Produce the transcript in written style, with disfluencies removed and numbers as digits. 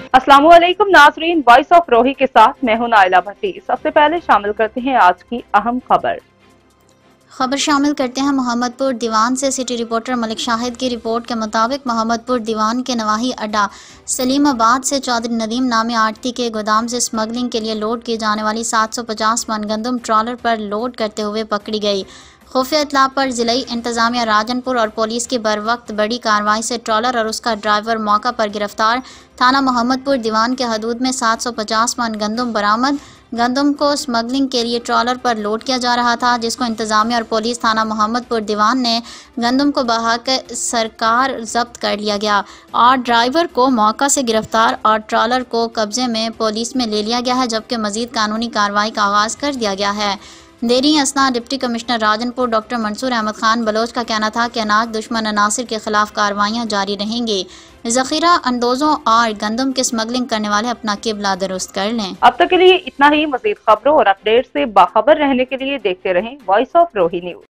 अस्सलाम वालेकुम नाजरीन, वॉइस ऑफ रोही के साथ मैं हूं नाइला भट्टी। सबसे पहले शामिल करते हैं आज की अहम खबर शामिल करते हैं मोहम्मदपुर दीवान से। सिटी रिपोर्टर मलिक शाहिद की रिपोर्ट के मुताबिक मोहम्मदपुर दीवान के नवाही अड्डा सलीमाबाद से चौधरी नदीम नामी आड़ती के गोदाम से स्मगलिंग के लिए लोड की जाने वाली 750 मन गंदम ट्रॉलर पर लोड करते हुए पकड़ी गई। खुफिया इत्तला पर जिलाई इंतजामिया राजनपुर और पुलिस की बर वक्त बड़ी कार्रवाई से ट्रॉलर और उसका ड्राइवर मौका पर गिरफ्तार। थाना मोहम्मदपुर दीवान के हदूद में 750 मन गंदम बरामद। गंदम को स्मगलिंग के लिए ट्रॉलर पर लोड किया जा रहा था, जिसको इंतजामिया और पुलिस थाना मोहम्मदपुर दीवान ने गंदम को बहाकर सरकार जब्त कर लिया गया और ड्राइवर को मौका से गिरफ्तार और ट्रॉलर को कब्जे में पुलिस में ले लिया गया है, जबकि मजीद कानूनी कार्रवाई का आगाज़ कर दिया गया है। देरी असना deputy commissioner Rajanpur doctor Mansoor Ahmad Khan Baloch का कहना था कि अनाज दुश्मन अनासिर के खिलाफ कार्रवाइयाँ जारी रहेंगी। जखीरा अंदोजों और गंदम की स्मगलिंग करने वाले अपना किबला दुरुस्त कर लें। अब तक के लिए इतना ही। मजीद खबरों और अपडेट से बाखबर रहने के लिए देखते रहें वॉइस ऑफ रोही न्यूज।